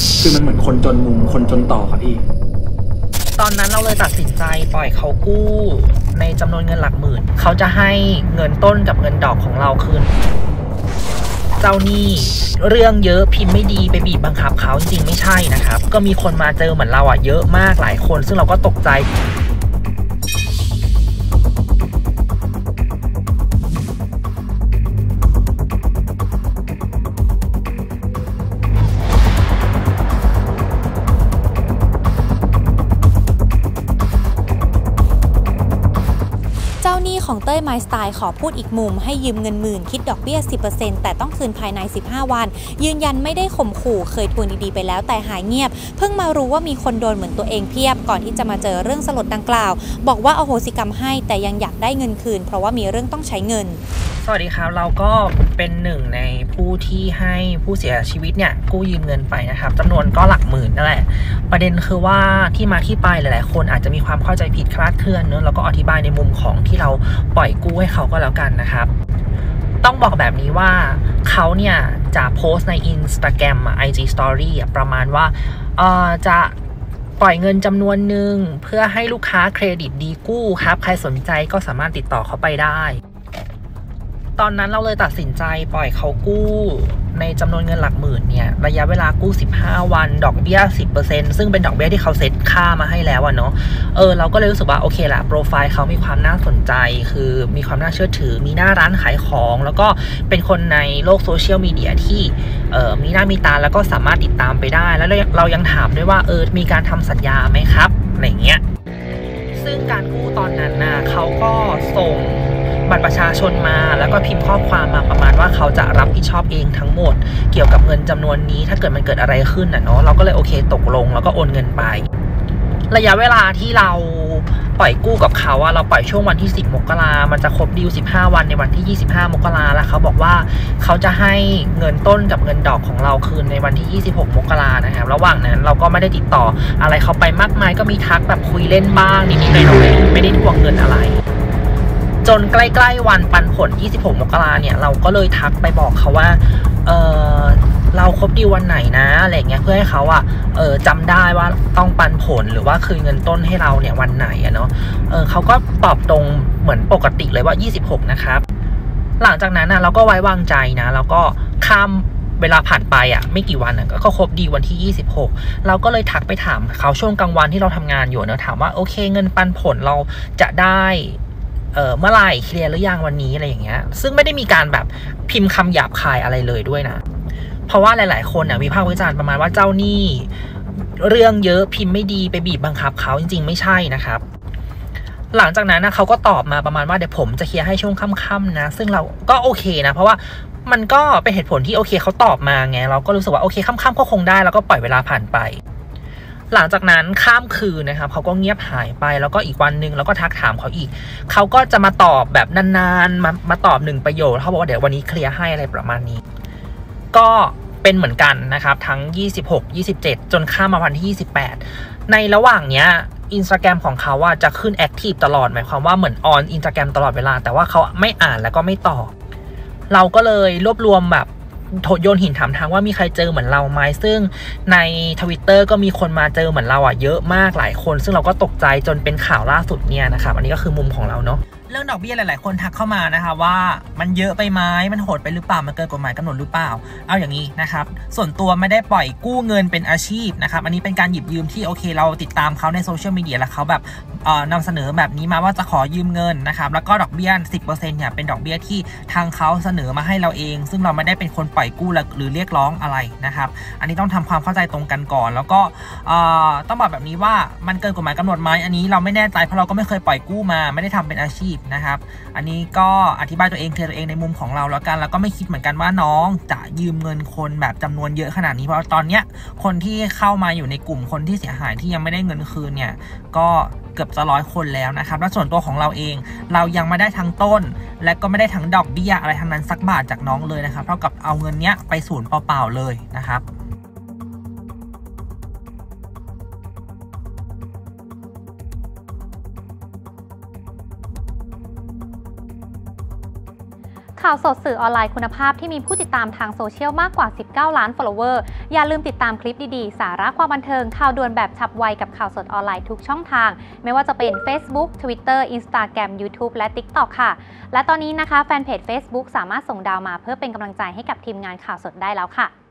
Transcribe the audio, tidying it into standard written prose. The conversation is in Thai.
คือมันเหมือนคนจนมุมคนจนต่อครับพี่ตอนนั้นเราเลยตัดสินใจปล่อยเขากู้ในจำนวนเงินหลักหมื่นเขาจะให้เงินต้นกับเงินดอกของเราคืนเจ้าหนี้เรื่องเยอะพิมพ์ไม่ดีไปบีบบังคับเขาจริงๆไม่ใช่นะครับก็มีคนมาเจอเหมือนเราเยอะมากหลายคนซึ่งเราก็ตกใจของเต้ยไมสไตล์ขอพูดอีกมุมให้ยืมเงินหมื่นคิดดอกเบี้ย 10% แต่ต้องคืนภายใน15 วันยืนยันไม่ได้ข่มขู่เคยทวงดีๆไปแล้วแต่หายเงียบเพิ่งมารู้ว่ามีคนโดนเหมือนตัวเองเพียบก่อนที่จะมาเจอเรื่องสลดดังกล่าวบอกว่าอโหสิกรรมให้แต่ยังอยากได้เงินคืนเพราะว่ามีเรื่องต้องใช้เงินสวัสดีครับเราก็เป็นหนึ่งในผู้ที่ให้ผู้เสียชีวิตเนี่ยกู้ยืมเงินไปนะครับจำนวนก็หลักหมื่นนั่นแหละประเด็นคือว่าที่มาที่ไปหลายๆคนอาจจะมีความเข้าใจผิดคลาดเคลื่อนเนอะแล้วก็อธิบายในมุมของที่เราปล่อยกู้ให้เขาก็แล้วกันนะครับต้องบอกแบบนี้ว่าเขาเนี่ยจะโพสต์ใน Instagram IG Story ประมาณว่าจะปล่อยเงินจำนวนหนึ่งเพื่อให้ลูกค้าเครดิตดีกู้ครับใครสนใจก็สามารถติดต่อเขาไปได้ตอนนั้นเราเลยตัดสินใจปล่อยเขากู้ในจำนวนเงินหลักหมื่นเนี่ยระยะเวลากู้15 วันดอกเบี้ย 10% ซึ่งเป็นดอกเบี้ยที่เขาเซ็ตค่ามาให้แล้วเนาะเราก็เลยรู้สึกว่าโอเคละโปรไฟล์เขามีความน่าสนใจคือมีความน่าเชื่อถือมีหน้าร้านขายของแล้วก็เป็นคนในโลกโซเชียลมีเดียที่มีหน้ามีตาแล้วก็สามารถติดตามไปได้แล้วเรายังถามด้วยว่ามีการทำสัญญาไหมครับอะไรเงี้ยซึ่งการกู้ตอนนั้นน่ะเขาก็ส่งบัตรประชาชนมาแล้วก็พิมพ์ข้อความมาประมาณว่าเขาจะรับผิดชอบเองทั้งหมดเกี่ยวกับเงินจำนวนนี้ถ้าเกิดมันเกิดอะไรขึ้นเนาะเราก็เลยโอเคตกลงแล้วก็โอนเงินไประยะเวลาที่เราปล่อยกู้กับเขาเราปล่อยช่วงวันที่10 มกรามันจะครบดีล15 วันในวันที่25 มกราแล้วเขาบอกว่าเขาจะให้เงินต้นกับเงินดอกของเราคืนในวันที่26 มกรานะครับระหว่างนั้นเราก็ไม่ได้ติดต่ออะไรเขาไปมากมายก็มีทักแบบคุยเล่นบ้างนิดๆหน่อยๆไม่ได้ทวงเงินอะไรจนใกล้ๆวันปันผล26 มกราเนี่ยเราก็เลยทักไปบอกเขาว่าเราครบดีลวันไหนนะอะไรเงี้ยเพื่อให้เขาจำได้ว่าต้องปันผลหรือว่าคืนเงินต้นให้เราเนี่ยวันไหนเนาะเขาก็ตอบตรงเหมือนปกติเลยว่า26นะครับหลังจากนั้นเราก็ไว้วางใจนะแล้วก็ข้ามเวลาผ่านไปไม่กี่วันก็ครบดีวันที่26เราก็เลยทักไปถามเขาช่วงกลางวันที่เราทำงานอยู่เนาะถามว่าโอเคเงินปันผลเราจะได้เมื่อไหร่เคลียร์หรือยังวันนี้อะไรอย่างเงี้ยซึ่งไม่ได้มีการแบบพิมพ์คำหยาบคายอะไรเลยด้วยนะเพราะว่าหลายๆคนวิพากษ์วิจารณ์ประมาณว่าเจ้าหนี้เรื่องเยอะพิมพ์ไม่ดีไปบีบบังคับเขาจริงๆไม่ใช่นะครับหลังจากนั้นเขาก็ตอบมาประมาณว่าเดี๋ยวผมจะเคลียร์ให้ช่วงค่ำๆนะซึ่งเราก็โอเคนะเพราะว่ามันก็เป็นเหตุผลที่โอเคเขาตอบมาไงเราก็รู้สึกว่าโอเคค่ำๆก็คงได้แล้วก็ปล่อยเวลาผ่านไปหลังจากนั้นข้ามคืนนะครับเขาก็เงียบหายไปแล้วก็อีกวันนึงแล้วก็ทักถามเขาอีกเขาก็จะมาตอบแบบนานๆมาตอบ1 ประโยคเขาบอกว่าเดี๋ยววันนี้เคลียร์ให้อะไรประมาณนี้ก็เป็นเหมือนกันนะครับทั้ง26 27จนข้ามมาวันที่28ในระหว่างเนี้ย Instagram ของเขาจะขึ้นแอคทีฟตลอดหมายความว่าเหมือนออน Instagram ตลอดเวลาแต่ว่าเขาไม่อ่านแล้วก็ไม่ตอบเราก็เลยรวบรวมแบบโยนหินถามทางว่ามีใครเจอเหมือนเราไหมซึ่งใน Twitter ก็มีคนมาเจอเหมือนเราเยอะมากหลายคนซึ่งเราก็ตกใจจนเป็นข่าวล่าสุดเนี่ยนะครับอันนี้ก็คือมุมของเราเนาะเรื่องดอกเบี้ยหลายๆคนทักเข้ามานะคะว่ามันเยอะไปไหมมันโหดไปหรือเปล่ามันเกินกฎหมายกำหนดหรือเปล่าเอาอย่างนี้นะครับส่วนตัวไม่ได้ปล่อยกู้เงินเป็นอาชีพนะครับอันนี้เป็นการหยิบยืมที่โอเคเราติดตามเขาในโซเชียลมีเดียแล้วเขาแบบนำเสนอแบบนี้มาว่าจะขอยืมเงินนะครับแล้วก็ดอกเบี้ย 10% เนี่ยเป็นดอกเบี้ยที่ทางเขาเสนอมาให้เราเองซึ่งเราไม่ได้เป็นคนปล่อยกู้หรือเรียกร้องอะไรนะครับอันนี้ต้องทำความเข้าใจตรงกันก่อนแล้วก็ต้องบอกแบบนี้ว่ามันเกินกฎหมายกำหนดไหมอันนี้เราไม่แน่ใจเพราะเราก็ไม่เคยปล่อยกู้มาไม่ได้ทำเป็นอาชีพนะครับอันนี้ก็อธิบายตัวเองเคลียร์ตัวเองในมุมของเราแล้วกันแล้วก็ไม่คิดเหมือนกันว่าน้องจะยืมเงินคนแบบจำนวนเยอะขนาดนี้เพราะตอนเนี้ยคนที่เข้ามาอยู่ในกลุ่มคนที่เสียหายที่ยังไม่ได้เงินคืนเนี่ยก็เกือบจะ100 คนแล้วนะครับและส่วนตัวของเราเองเรายังไม่ได้ทั้งต้นและก็ไม่ได้ทั้งดอกเบี้ยอะไรทั้งนั้นสักบาทจากน้องเลยนะครับเท่ากับเอาเงินเนี้ยไปศูนย์เปล่าๆเลยนะครับข่าวสดสื่อออนไลน์คุณภาพที่มีผู้ติดตามทางโซเชียลมากกว่า 19 ล้าน follower อย่าลืมติดตามคลิปดีๆ สาระความบันเทิงข่าวด่วนแบบฉับไวกับข่าวสดออนไลน์ทุกช่องทางไม่ว่าจะเป็น Facebook Twitter Instagram YouTube และ TikTok ค่ะและตอนนี้นะคะแฟนเพจ Facebook สามารถส่งดาวมาเพื่อเป็นกำลังใจให้กับทีมงานข่าวสดได้แล้วค่ะ